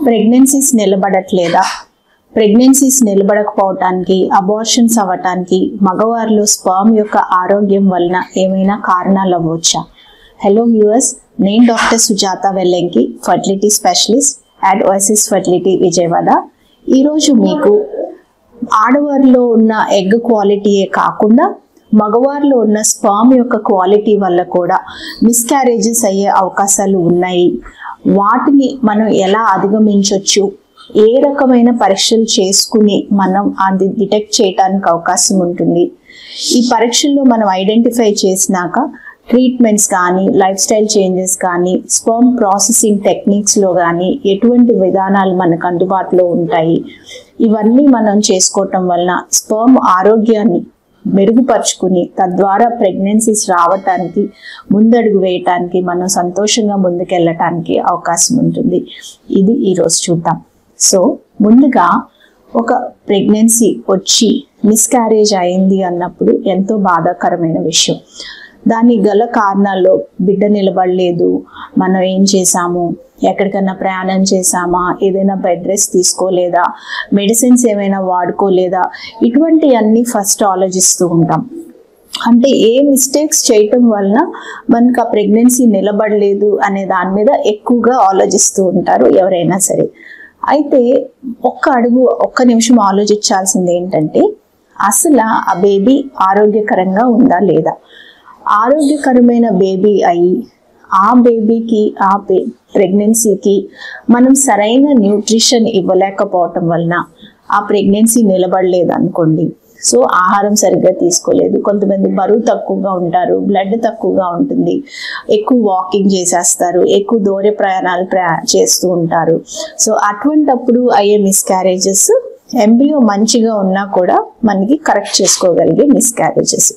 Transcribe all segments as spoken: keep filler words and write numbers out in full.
Pregnancies నిలబడట్లేదా? Pregnancies నిలబడకపోవటానికి, abortions అవ్వటానికి మగవారిలో స్పర్మ్ యొక్క ఆరోగ్యం వలన ఏమైనా కారణాలు అవ్వచ్చా? హలో వ్యూవర్స్, నేను doctor Sujatha Vellanki, fertility specialist at OSS fertility Vijayawada. ఈరోజు మీకు ఆడవారిలో ఉన్న ఎగ్ క్వాలిటీయే కాకుండా మగవారిలో ఉన్న స్పర్మ్ యొక్క క్వాలిటీ వల్ల కూడా మిస్క్యారేజెస్ అయ్యే అవకాశాలు ఉన్నాయి. వాటిని మనం ఎలా అధిగమించవచ్చు, ఏ రకమైన పరీక్షలు చేసుకుని మనం అది డిటెక్ట్ చేయడానికి అవకాశం ఉంటుంది. ఈ పరీక్షల్లో మనం ఐడెంటిఫై చేసినాక ట్రీట్మెంట్స్ కానీ, లైఫ్ స్టైల్ చేంజెస్ కానీ, స్పర్మ్ ప్రాసెసింగ్ టెక్నిక్స్లో కానీ ఎటువంటి విధానాలు మనకు అందుబాటులో ఉంటాయి. ఇవన్నీ మనం చేసుకోవటం వలన స్పర్మ్ ఆరోగ్యాన్ని మెరుగుపరుచుకుని తద్వారా ప్రెగ్నెన్సీస్ రావటానికి, ముందడుగు వేయటానికి, మనం సంతోషంగా ముందుకెళ్ళటానికి అవకాశం ఉంటుంది. ఇది ఈరోజు చూద్దాం. సో ముందుగా ఒక ప్రెగ్నెన్సీ వచ్చి మిస్క్యారేజ్ అయింది అన్నప్పుడు ఎంతో బాధాకరమైన విషయం. దానికి గల కారణాల్లో బిడ్డ నిలబడలేదు, మనం ఏం చేసాము, ఎక్కడికన్నా ప్రయాణం చేసామా, ఏదైనా బెడ్ రెస్ట్ తీసుకోలేదా, మెడిసిన్స్ ఏమైనా వాడుకోలేదా, ఇటువంటి అన్నీ ఫస్ట్ ఆలోచిస్తూ ఉంటాం. అంటే ఏ మిస్టేక్స్ చేయటం వలన మనకు ఆ ప్రెగ్నెన్సీ నిలబడలేదు అనే దాని మీద ఎక్కువగా ఆలోచిస్తూ ఉంటారు ఎవరైనా సరే. అయితే ఒక్క అడుగు ఒక్క నిమిషం ఆలోచించాల్సింది ఏంటంటే, అసలు ఆ బేబీ ఆరోగ్యకరంగా ఉందా లేదా. ఆరోగ్యకరమైన బేబీ అయి ఆ బేబీకి, ఆ ప్రెగ్నెన్సీకి మనం సరైన న్యూట్రిషన్ ఇవ్వలేకపోవటం వలన ఆ ప్రెగ్నెన్సీ నిలబడలేదు అనుకోండి. సో ఆహారం సరిగ్గా తీసుకోలేదు, కొంతమంది బరువు తక్కువగా ఉంటారు, బ్లడ్ తక్కువగా ఉంటుంది, ఎక్కువ వాకింగ్ చేసేస్తారు, ఎక్కువ దూర ప్రయాణాలు ప్రయా చేస్తూ ఉంటారు. సో అటువంటప్పుడు అయ్యే మిస్క్యారేజెస్ ఎంబ్రియో మంచిగా ఉన్నా కూడా మనకి కరెక్ట్ చేసుకోగలిగే మిస్క్యారేజెస్.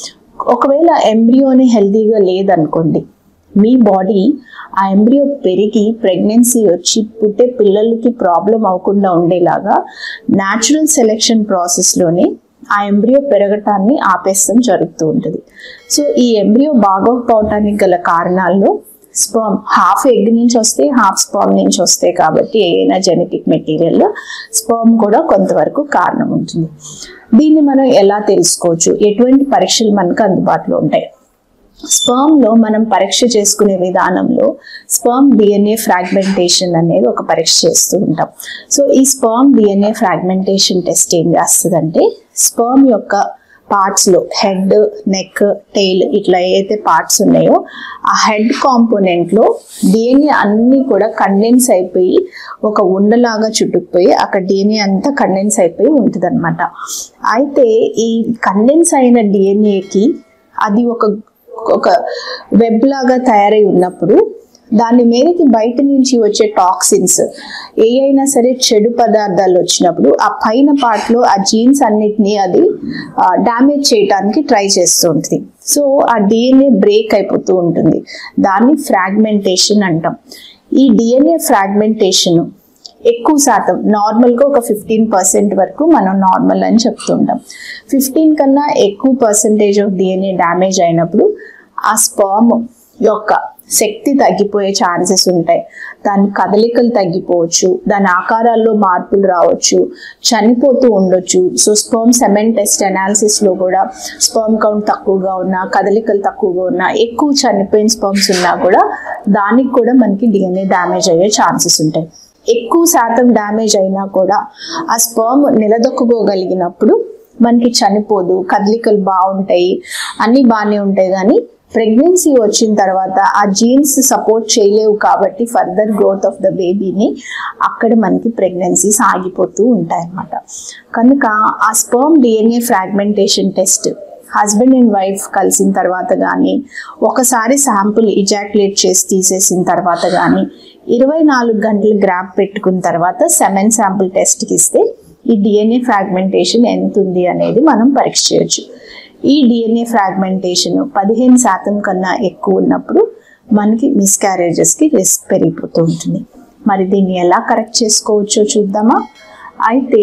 ఒకవేళ ఎంబ్రియోని హెల్తీగా లేదనుకోండి, మీ బాడీ ఆ ఎంబ్రియో పెరిగి ప్రెగ్నెన్సీ వచ్చి పుట్టే పిల్లలకి ప్రాబ్లం అవ్వకుండా ఉండేలాగా న్యాచురల్ సెలెక్షన్ ప్రాసెస్లోనే ఆ ఎంబ్రియో పెరగటాన్ని ఆపేస్తాం జరుగుతూ ఉంటుంది. సో ఈ ఎంబ్రియో బాగోకపోవటానికి గల కారణాల్లో స్పర్మ్ హాఫ్ ఎగ్ నుంచి వస్తే, హాఫ్ స్పర్మ్ నుంచి వస్తాయి కాబట్టి ఏదైనా జెనెటిక్ మెటీరియల్ స్పర్మ్ కూడా కొంతవరకు కారణం ఉంటుంది. దీన్ని మనం ఎలా తెలుసుకోవచ్చు, ఎటువంటి పరీక్షలు మనకు అందుబాటులో ఉంటాయి? స్పర్మ్లో మనం పరీక్ష చేసుకునే విధానంలో స్పర్మ్ డిఎన్ఏ ఫ్రాగ్మెంటేషన్ అనేది ఒక పరీక్ష చేస్తూ ఉంటాం. సో ఈ స్పర్మ్ డిఎన్ఏ ఫ్రాగ్మెంటేషన్ టెస్ట్ ఏం చేస్తుందంటే, స్పర్మ్ యొక్క పార్ట్స్లో హెడ్, నెక్, టెయిల్ ఇట్లా ఏదైతే పార్ట్స్ ఉన్నాయో ఆ హెడ్ కాంపోనెంట్లో డిఎన్ఏ అన్నీ కూడా కండెన్స్ అయిపోయి ఒక ఉండలాగా చుట్టుకుపోయి అక్కడ డిఎన్ఏ అంతా కండెన్స్ అయిపోయి ఉంటుంది అనమాట. అయితే ఈ కండెన్స్ అయిన డిఎన్ఏకి అది ఒక ఒక వెబ్ లాగా తయారై ఉన్నప్పుడు దాని మీదకి బయట నుంచి వచ్చే టాక్సిన్స్ ఏ అయినా సరే చెడు పదార్థాలు వచ్చినప్పుడు ఆ పైన పార్ట్లో ఆ జీన్స్ అన్నిటినీ అది డ్యామేజ్ చేయడానికి ట్రై చేస్తూ ఉంటుంది. సో ఆ డిఎన్ఏ బ్రేక్ అయిపోతూ ఉంటుంది. దాన్ని ఫ్రాగ్మెంటేషన్ అంటాం. ఈ డిఎన్ఏ ఫ్రాగ్మెంటేషన్ ఎక్కువ శాతం నార్మల్గా ఒక ఫిఫ్టీన్ పర్సెంట్ వరకు మనం నార్మల్ అని చెప్తుంటాం. ఫిఫ్టీన్ కన్నా ఎక్కువ పర్సెంటేజ్ ఆఫ్ డిఎన్ఏ డ్యామేజ్ అయినప్పుడు ఆ స్పర్మ్ యొక్క శక్తి తగ్గిపోయే ఛాన్సెస్ ఉంటాయి. దాని కదలికలు తగ్గిపోవచ్చు, దాని ఆకారాల్లో మార్పులు రావచ్చు, చనిపోతూ ఉండొచ్చు. సో స్పర్మ్ సెమెన్ టెస్ట్ అనాలిసిస్లో కూడా స్పర్మ్ కౌంట్ తక్కువగా ఉన్నా, కదలికలు తక్కువగా ఉన్నా, ఎక్కువ చనిపోయిన స్పర్మ్స్ ఉన్నా కూడా దానికి కూడా మనకి డిఎన్ఏ డ్యామేజ్ అయ్యే ఛాన్సెస్ ఉంటాయి. ఎక్కువ శాతం డ్యామేజ్ అయినా కూడా ఆ స్పర్మ్ నిలదొక్కుకోగలిగినప్పుడు మనకి చనిపోదు, కదలికలు బాగుంటాయి, అన్నీ బాగానే ఉంటాయి. కానీ ప్రెగ్నెన్సీ వచ్చిన తర్వాత ఆ జీన్స్ సపోర్ట్ చేయలేవు కాబట్టి ఫర్దర్ గ్రోత్ ఆఫ్ ద బేబీని అక్కడ మనకి ప్రెగ్నెన్సీస్ ఆగిపోతూ ఉంటాయి అన్నమాట. కనుక ఆ sperm DNA fragmentation test husband and wife కలిసిన తర్వాత కానీ, ఒకసారి శాంపుల్ ఇజాక్యులేట్ చేసి తీసేసిన తర్వాత కానీ, ఇరవై నాలుగు గంటలు గ్రాప్ పెట్టుకున్న తర్వాత సెమెన్ శాంపుల్ టెస్ట్కి ఇస్తే ఈ డిఎన్ఏ ఫ్రాగ్మెంటేషన్ ఎంత ఉంది అనేది మనం పరీక్ష చేయొచ్చు. ఈ డిఎన్ఏ ఫ్రాగ్మెంటేషన్ పదిహేను శాతం కన్నా ఎక్కువ ఉన్నప్పుడు మనకి మిస్క్యారేజెస్కి రిస్క్ పెరిగిపోతూ ఉంటుంది. మరి దీన్ని ఎలా కరెక్ట్ చేసుకోవచ్చో చూద్దామా? అయితే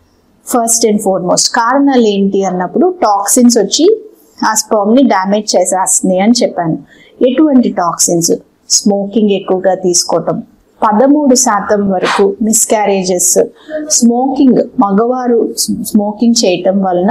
ఫస్ట్ అండ్ ఫార్మోస్ట్ కారణాలు ఏంటి అన్నప్పుడు, టాక్సిన్స్ వచ్చి ఆ స్పర్మ్ని డ్యామేజ్ చేసేస్తున్నాయి అని చెప్పాను. ఎటువంటి టాక్సిన్స్? స్మోకింగ్ ఎక్కువగా తీసుకోవటం, పదమూడు శాతం వరకు మిస్క్యారేజెస్ స్మోకింగ్, మగవారు స్మోకింగ్ చేయటం వలన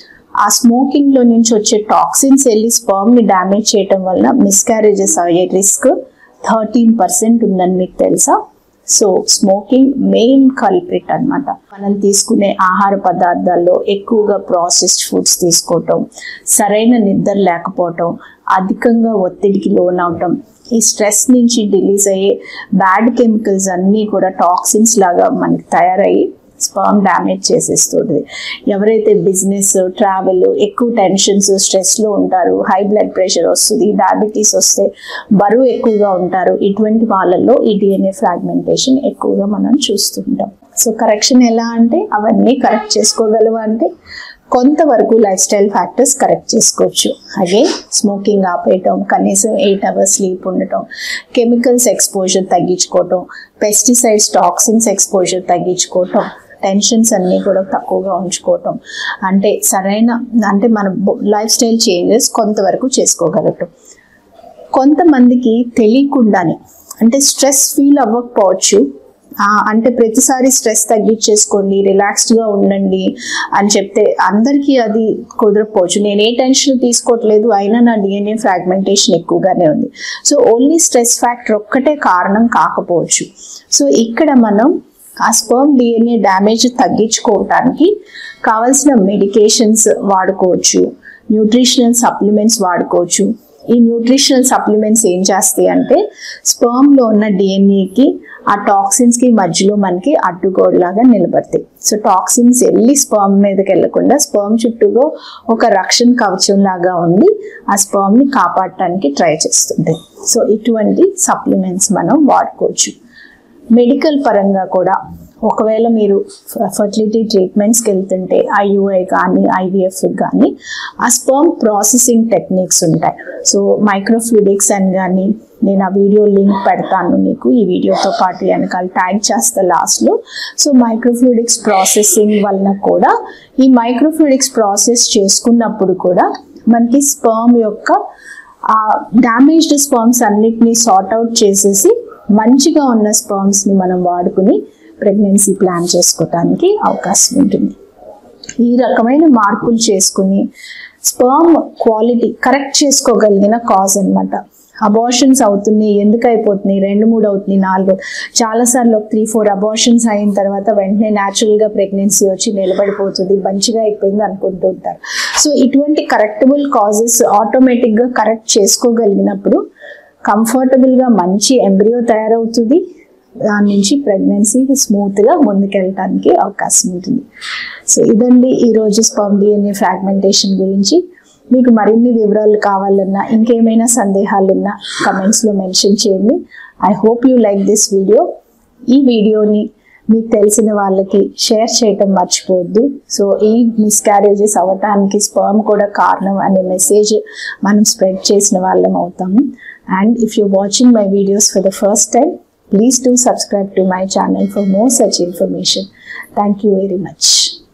ఆ స్మోకింగ్ లో నుంచి వచ్చే టాక్సిన్స్ వెళ్ళి స్పర్మ్ ని డ్యామేజ్ చేయటం వలన మిస్క్యారేజెస్ అయ్యే రిస్క్ థర్టీన్ పర్సెంట్ ఉందని మీకు తెలుసా? సో స్మోకింగ్ మెయిన్ కల్ప్రిట్ అన్నమాట. మనం తీసుకునే ఆహార పదార్థాల్లో ఎక్కువగా ప్రాసెస్డ్ ఫుడ్స్ తీసుకోవటం, సరైన నిద్ర లేకపోవటం, అధికంగా ఒత్తిడికి లోనవటం, ఈ స్ట్రెస్ నుంచి రిలీజ్ అయ్యే బ్యాడ్ కెమికల్స్ అన్నీ కూడా టాక్సిన్స్ లాగా మనకి తయారయ్యి స్పర్మ్ డ్యామేజ్ చేసేస్తుంది. ఎవరైతే బిజినెస్, ట్రావెల్, ఎక్కువ టెన్షన్స్, స్ట్రెస్లో ఉంటారు, హై బ్లడ్ ప్రెషర్ వస్తుంది, డయాబెటీస్ వస్తే బరువు ఎక్కువగా ఉంటారు, ఇటువంటి వాళ్ళల్లో ఈ డిఎన్ఏ ఫ్రాగ్మెంటేషన్ ఎక్కువగా మనం చూస్తుంటాం. సో కరెక్షన్ ఎలా అంటే అవన్నీ కరెక్ట్ చేసుకోగలవా అంటే కొంతవరకు లైఫ్ స్టైల్ ఫ్యాక్టర్స్ కరెక్ట్ చేసుకోవచ్చు. అలాగే స్మోకింగ్ ఆపేయటం, కనీసం ఎయిట్ అవర్స్ స్లీప్ ఉండటం, కెమికల్స్ ఎక్స్పోజర్ తగ్గించుకోవటం, పెస్టిసైడ్స్, టాక్సిన్స్ ఎక్స్పోజర్ తగ్గించుకోవటం, టెన్షన్స్ అన్నీ కూడా తక్కువగా ఉంచుకోవటం, అంటే సరైన అంటే మన లైఫ్ స్టైల్ చేంజెస్ కొంతవరకు చేసుకోగలటం. కొంతమందికి తెలియకుండానే అంటే స్ట్రెస్ ఫీల్ అవ్వకపోవచ్చు, అంటే ప్రతిసారి స్ట్రెస్ తగ్గించేసుకోండి, రిలాక్స్డ్గా ఉండండి అని చెప్తే అందరికీ అది కుదరకపోవచ్చు. నేను ఏ టెన్షన్ తీసుకోవట్లేదు, అయినా నా డిఎన్ఏ ఫ్రాగ్మెంటేషన్ ఎక్కువగానే ఉంది. సో ఓన్లీ స్ట్రెస్ ఫ్యాక్టర్ ఒక్కటే కారణం కాకపోవచ్చు. సో ఇక్కడ మనం ఆ స్పర్మ్ డిఎన్ఏ డ్యామేజ్ తగ్గించుకోవటానికి కావాల్సిన మెడికేషన్స్ వాడుకోవచ్చు, న్యూట్రిషనల్ సప్లిమెంట్స్ వాడుకోవచ్చు. ఈ న్యూట్రిషనల్ సప్లిమెంట్స్ ఏం చేస్తాయి అంటే స్పర్మ్లో ఉన్న డిఎన్ఏకి ఆ టాక్సిన్స్కి మధ్యలో మనకి అడ్డుగోడలాగా నిలబడతాయి. సో టాక్సిన్స్ వెళ్ళి స్పర్మ్ మీదకి వెళ్ళకుండా స్పర్మ్ చుట్టూగా ఒక రక్షణ కవచం లాగా ఉండి ఆ స్పర్మ్ని కాపాడటానికి ట్రై చేస్తుంది. సో ఇటువంటి సప్లిమెంట్స్ మనం వాడుకోవచ్చు. మెడికల్ పరంగా కూడా ఒకవేళ మీరు ఫర్టిలిటీ ట్రీట్మెంట్స్కి వెళ్తుంటే ఐయుఐ కానీ ఐవీఎఫ్ కానీ ఆ స్పర్మ్ ప్రాసెసింగ్ టెక్నిక్స్ ఉంటాయి. సో మైక్రోఫ్లూయిడిక్స్ అని కానీ నేను ఆ వీడియో లింక్ పెడతాను మీకు, ఈ వీడియోతో పాటు వెనకాల ట్యాగ్ చేస్తా లాస్ట్లో. సో మైక్రోఫ్లూయిడిక్స్ ప్రాసెసింగ్ వలన కూడా ఈ మైక్రోఫ్లూయిడిక్స్ ప్రాసెస్ చేసుకున్నప్పుడు కూడా మనకి స్పర్మ్ యొక్క ఆ డ్యామేజ్డ్ స్పర్మ్స్ అన్నిటినీ సార్ట్ అవుట్ చేసేసి మంచిగా ఉన్న స్పర్మ్స్ని మనం వాడుకుని ప్రెగ్నెన్సీ ప్లాన్ చేసుకోవటానికి అవకాశం ఉంటుంది. ఈ రకమైన మార్పులు చేసుకుని స్పర్మ్ క్వాలిటీ కరెక్ట్ చేసుకోగలిగిన కాజ్ అనమాట. అబార్షన్స్ అవుతున్నాయి, ఎందుకు అయిపోతున్నాయి, రెండు మూడు అవుతున్నాయి, నాలుగు చాలాసార్లు ఒక త్రీ ఫోర్ అబార్షన్స్ అయిన తర్వాత వెంటనే న్యాచురల్గా ప్రెగ్నెన్సీ వచ్చి నిలబడిపోతుంది, మంచిగా అయిపోయింది అనుకుంటూ ఉంటారు. సో ఇటువంటి కరెక్టబుల్ కాజెస్ ఆటోమేటిక్గా కరెక్ట్ చేసుకోగలిగినప్పుడు కంఫర్టబుల్గా మంచి ఎంబ్రియో తయారవుతుంది, దాని నుంచి ప్రెగ్నెన్సీ స్మూత్గా ముందుకెళ్ళటానికి అవకాశం ఉంటుంది. సో ఇదండి ఈరోజు స్పర్మ్ డిఎన్ఏ ఫ్రాగ్మెంటేషన్ గురించి. మీకు మరిన్ని వివరాలు కావాలన్నా ఇంకేమైనా సందేహాలు ఉన్నా కమెంట్స్లో మెన్షన్ చేయండి. I hope you like this video. ఈ వీడియోని మీకు తెలిసిన వాళ్ళకి షేర్ చేయటం మర్చిపోవద్దు. సో ఈ మిస్క్యారేజెస్ అవ్వటానికి స్పర్మ్ కూడా కారణం అనే మెసేజ్ మనం స్ప్రెడ్ చేసిన వాళ్ళం అవుతాము. And if you're watching my videos for the first time, please do subscribe to my channel for more such information. Thank you very much.